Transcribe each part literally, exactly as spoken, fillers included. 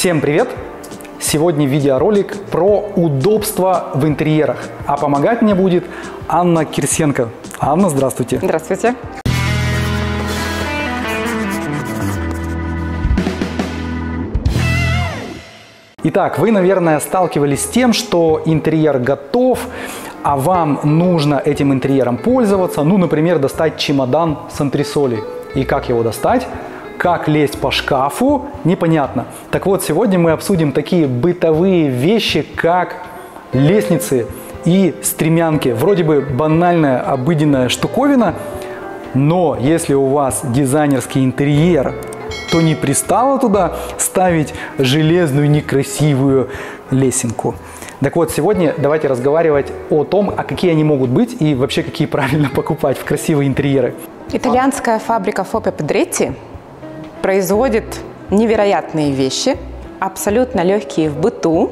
Всем привет! Сегодня видеоролик про удобство в интерьерах. А помогать мне будет Анна Кирсенко. Анна, здравствуйте. Здравствуйте. Итак, вы, наверное, сталкивались с тем, что интерьер готов, а вам нужно этим интерьером пользоваться. Ну, например, достать чемодан с антресолей. И как его достать? Как лезть по шкафу? Непонятно. Так вот, сегодня мы обсудим такие бытовые вещи, как лестницы и стремянки. Вроде бы банальная, обыденная штуковина, но если у вас дизайнерский интерьер, то не пристало туда ставить железную некрасивую лесенку. Так вот, сегодня давайте разговаривать о том, а какие они могут быть и вообще какие правильно покупать в красивые интерьеры. Итальянская фабрика Фоппе Педретти производит невероятные вещи, абсолютно легкие в быту.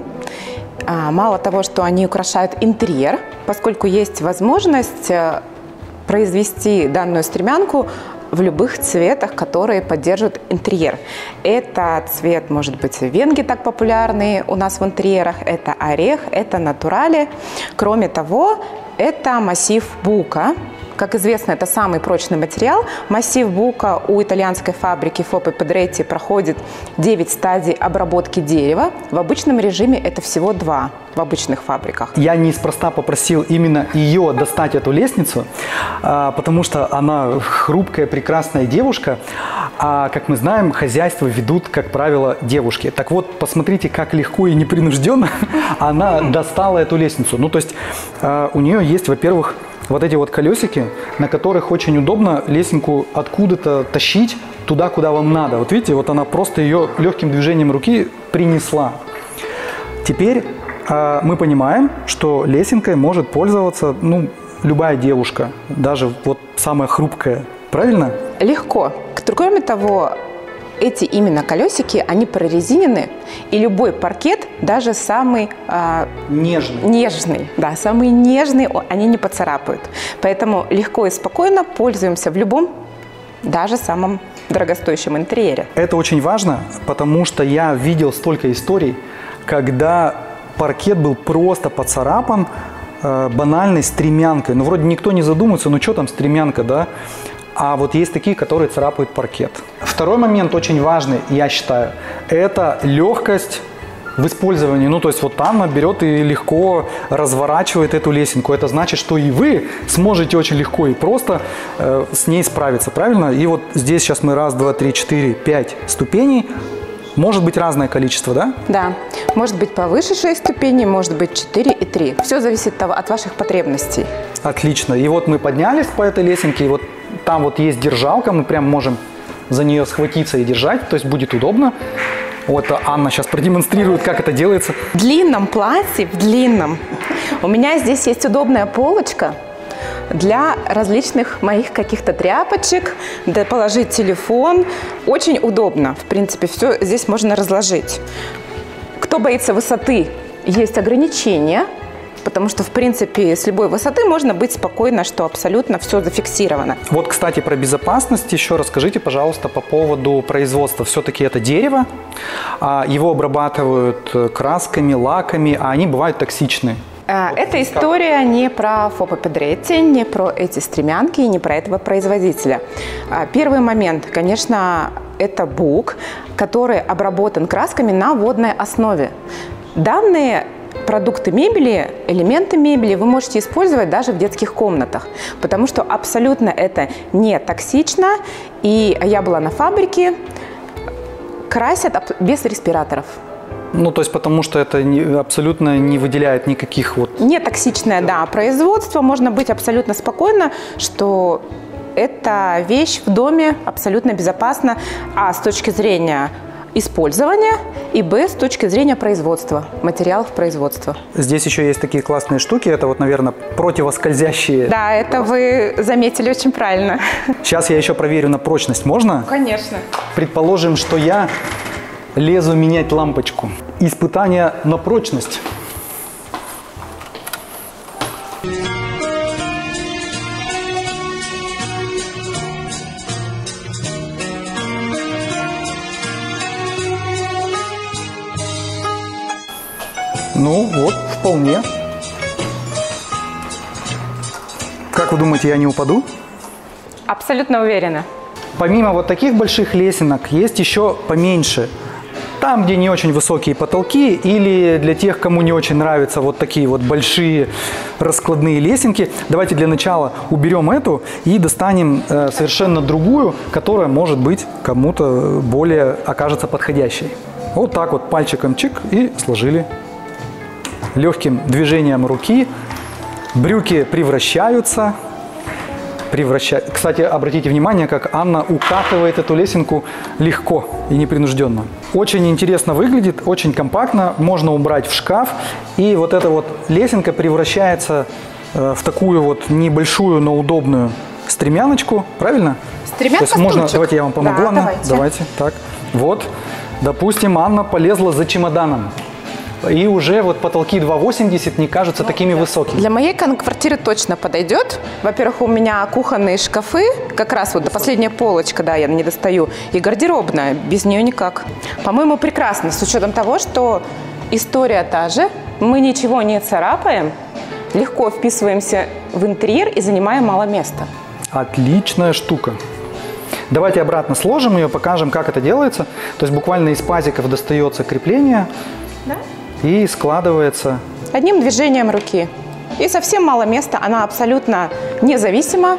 Мало того, что они украшают интерьер, поскольку есть возможность произвести данную стремянку в любых цветах, которые поддерживают интерьер. Это цвет, может быть, венги так популярные у нас в интерьерах, это орех, это натурали. Кроме того, это массив бука. Как известно, это самый прочный материал. Массив бука у итальянской фабрики Фоппе Педретти проходит девять стадий обработки дерева. В обычном режиме это всего два в обычных фабриках. Я неспроста попросил именно ее достать эту лестницу, потому что она хрупкая, прекрасная девушка. А, как мы знаем, хозяйство ведут, как правило, девушки. Так вот, посмотрите, как легко и непринужденно она достала эту лестницу. Ну, то есть у нее есть, во-первых, вот эти вот колесики, на которых очень удобно лесенку откуда-то тащить туда, куда вам надо. Вот видите, вот она просто ее легким движением руки принесла. Теперь э, мы понимаем, что лесенкой может пользоваться, ну, любая девушка, даже вот самая хрупкая. Правильно? Легко. Кроме того, эти именно колесики, они прорезинены, и любой паркет, даже самый э, нежный. нежный, да, самый нежный, они не поцарапают. Поэтому легко и спокойно пользуемся в любом, даже самом дорогостоящем интерьере. Это очень важно, потому что я видел столько историй, когда паркет был просто поцарапан э, банальной стремянкой. Ну, вроде никто не задумывается, ну что там стремянка, да? А вот есть такие, которые царапают паркет. Второй момент очень важный, я считаю, это легкость в использовании. Ну, то есть вот Анна берет и легко разворачивает эту лесенку. Это значит, что и вы сможете очень легко и просто э, с ней справиться, правильно? И вот здесь сейчас мы раз, два, три, четыре, пять ступеней. Может быть разное количество, да? Да. Может быть повыше шесть ступеней, может быть четыре и три. Все зависит от ваших потребностей. Отлично. И вот мы поднялись по этой лесенке, и вот там вот есть держалка, мы прям можем за нее схватиться и держать, то есть будет удобно. Вот Анна сейчас продемонстрирует, как это делается. В длинном платье, в длинном, у меня здесь есть удобная полочка для различных моих каких-то тряпочек, да положить телефон. Очень удобно, в принципе, все здесь можно разложить. Кто боится высоты, есть ограничения, потому что, в принципе, с любой высоты можно быть спокойно, что абсолютно все зафиксировано. Вот, кстати, про безопасность еще расскажите, пожалуйста, по поводу производства. Все-таки это дерево, его обрабатывают красками, лаками, а они бывают токсичны. Эта история не про Фоппе Педретти, не про эти стремянки, не про этого производителя. Первый момент, конечно, это бук, который обработан красками на водной основе. Данные продукты мебели, элементы мебели вы можете использовать даже в детских комнатах, потому что абсолютно это не токсично. И я была на фабрике, красят без респираторов. Ну, то есть потому что это не, абсолютно не выделяет никаких вот... Не токсичное, да, производство. Можно быть абсолютно спокойно, что эта вещь в доме абсолютно безопасна, а с точки зрения использования и б, с точки зрения производства, материалов производства. Здесь еще есть такие классные штуки, это вот, наверное, противоскользящие. Да, это вы заметили очень правильно. Сейчас я еще проверю на прочность, можно? Конечно. Предположим, что я лезу менять лампочку. Испытание на прочность. Ну, вот, вполне. Как вы думаете, я не упаду? Абсолютно уверена. Помимо вот таких больших лесенок, есть еще поменьше. Там, где не очень высокие потолки, или для тех, кому не очень нравятся вот такие вот большие раскладные лесенки. Давайте для начала уберем эту и достанем э, совершенно другую, которая, может быть, кому-то более окажется подходящей. Вот так вот пальчиком чик и сложили. Легким движением руки брюки превращаются. Превраща... Кстати, обратите внимание, как Анна укатывает эту лесенку легко и непринужденно. Очень интересно выглядит, очень компактно, можно убрать в шкаф. И вот эта вот лесенка превращается э, в такую вот небольшую, но удобную стремяночку, правильно? Стремянка, То есть можно, стульчик. давайте я вам помогу, Да, Анна. давайте. Давайте, так. Вот, допустим, Анна полезла за чемоданом. И уже вот потолки два восемьдесят не кажутся такими высокими. Для моей квартиры точно подойдет. Во-первых, у меня кухонные шкафы, как раз вот до последняя полочка, да, я не достаю, и гардеробная, без нее никак. По-моему, прекрасно, с учетом того, что история та же, мы ничего не царапаем, легко вписываемся в интерьер и занимаем мало места. Отличная штука. Давайте обратно сложим ее, покажем, как это делается. То есть буквально из пазиков достается крепление. Да? И складывается. Одним движением руки. И совсем мало места. Она абсолютно независима.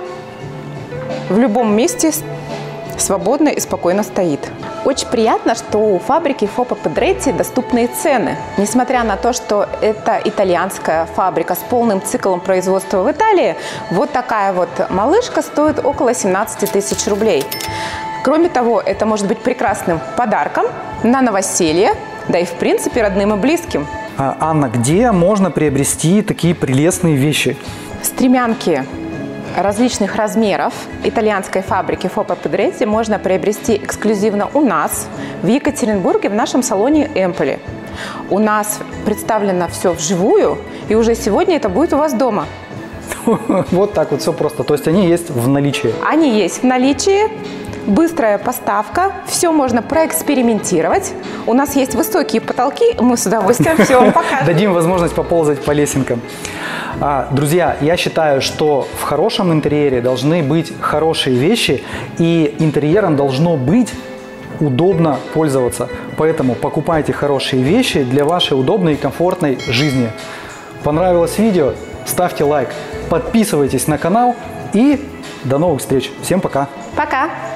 В любом месте свободно и спокойно стоит. Очень приятно, что у фабрики Фопа Педретти доступные цены. Несмотря на то, что это итальянская фабрика с полным циклом производства в Италии, вот такая вот малышка стоит около семнадцати тысяч рублей. Кроме того, это может быть прекрасным подарком на новоселье, да и в принципе родным и близким. А, Анна, где можно приобрести такие прелестные вещи? Стремянки различных размеров итальянской фабрики Фопа Педретти можно приобрести эксклюзивно у нас в Екатеринбурге в нашем салоне Эмполи. У нас представлено все вживую, и уже сегодня это будет у вас дома. Вот так вот все просто. То есть они есть в наличии? Они есть в наличии. Быстрая поставка, все можно проэкспериментировать. У нас есть высокие потолки, мы с удовольствием все вам покажем. Дадим возможность поползать по лесенкам. А, друзья, я считаю, что в хорошем интерьере должны быть хорошие вещи, и интерьером должно быть удобно пользоваться. Поэтому покупайте хорошие вещи для вашей удобной и комфортной жизни. Понравилось видео? Ставьте лайк, подписывайтесь на канал и до новых встреч. Всем пока! Пока!